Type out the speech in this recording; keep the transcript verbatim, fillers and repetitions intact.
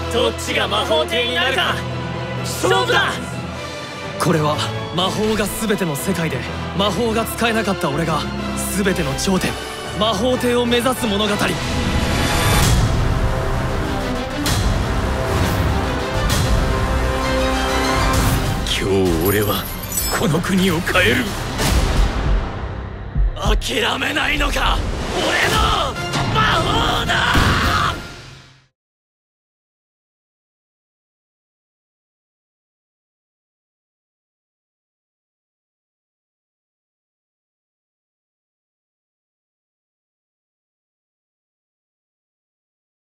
どっちが魔法帝になるか勝負だ。 これは魔法が全ての世界で魔法が使えなかった俺が全ての頂点魔法帝を目指す物語。 今日俺はこの国を変える。諦めないのか俺の魔法だ。